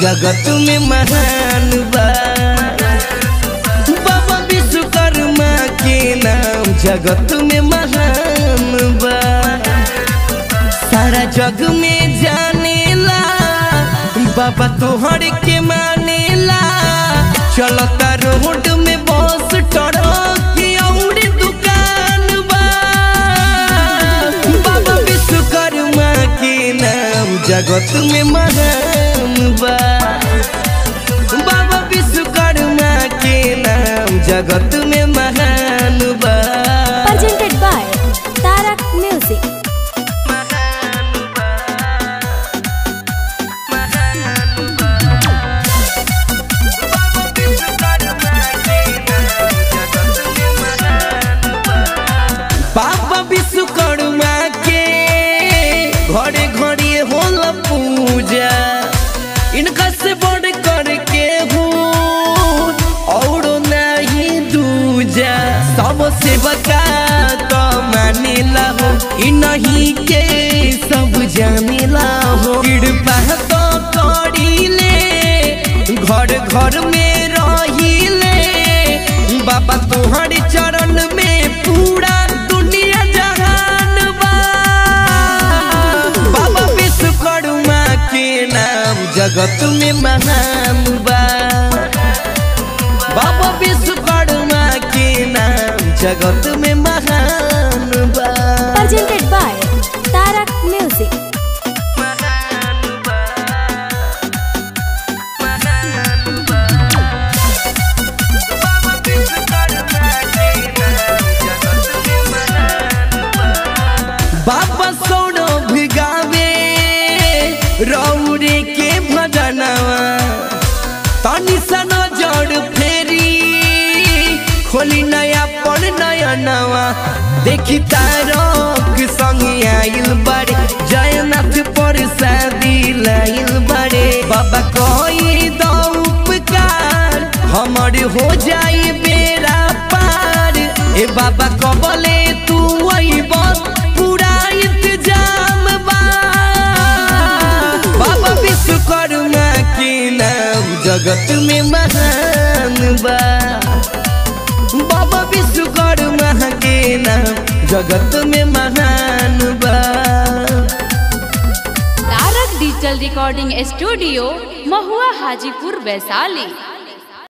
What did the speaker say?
जगत में महान बा। बाबा विश्वकर्मा के नाम जगत में महान बा। सारा जग में जानेला बाबा तोहर के मानेला। चलता रोड में बस ट्रक और दुकान बा। बाबा विश्वकर्मा के नाम जगत में महान बा। बाबा विश्वकर्मा के नाम जगत में महान बा। Presented by Tarak Music। बाबा विश्वकर्मा के घरे घरे होला पूजा। इनका से बढ़ करके हो और नहीं दूजा। सब सेवका तो मानेला हो, इन्हीं के सब जानेला हो। कृपा तो करीले घर घर में रहीले। बाबा तोहर चरण में पूरा जगत में महान बा। बाबा विश्वकर्मा के नाम जगत में महान बा। Presented by Tarak Music। बाबा सोनो भिगावे रौरे के भजनवा। तनी सनो जड़ फेरी खोली नया पन नया नवा। देखी तारक संग आइल बड़े जयनाथ पर शादी लाइल बड़े। बाबा कोई दो उपकार हमर हो जाए बेड़ा पार। ए बाबा कबले तू वही बस पूरा इंतजाम बा। बाबा विश्वकर्मा के नाम जगत में महान बा। बाबा विश्वकर्मा के नाम जगत में महान बा। तारक डिजिटल रिकॉर्डिंग स्टूडियो महुआ हाजीपुर वैशाली।